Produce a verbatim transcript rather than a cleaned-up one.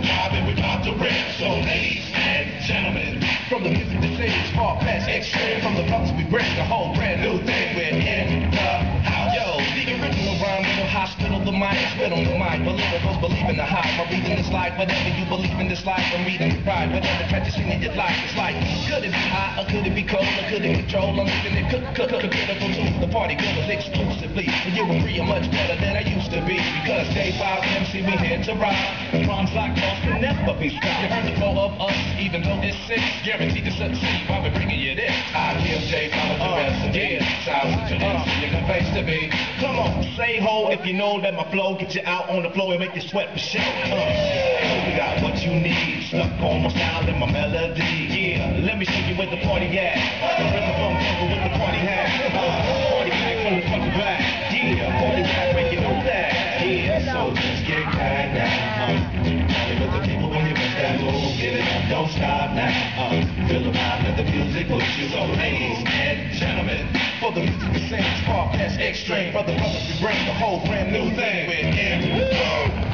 vibe and we about to rip. So ladies and gentlemen, from the music that sings far past extreme, from the brothers we bring the whole brand new thing. We're in the house. Yo, the original rhyme, little hospital, the mind is spit on the mind. Believers believe in the hype. My reading this life, whatever you believe in this life, I'm reading the pride. Whatever transition in your life, it's like, could it be hot or could it be cold or could it control? I'm leaving it cook, cook, cook, critical to the party goes exclusively. And you and free are much better than I used to be. Because J five M C we here to ride. Rhymes like us can never be stopped. You heard the flow of us, even though it's six, guaranteed to succeed while we're bringing you this. I give J five the rest of it. Sounds to us, you can face to be. Come on, say ho if you know that my flow get you out on the floor and make you sweat for sure. Uh, we got what you need, stuck on my style and my melody. Yeah, let me show you where the party at. The rhythm from temple with the party hat. Uh, party back from the front to back. Yeah, party back, make you know that. Yeah, so let's get back now. Uh, party with the people when you miss that move. Get it up, don't stop now. Uh, feel the vibe, let the music push you. So ladies and gentlemen, for the music that sings far past extreme, for the brothers we bring the whole brand new thing. We're in.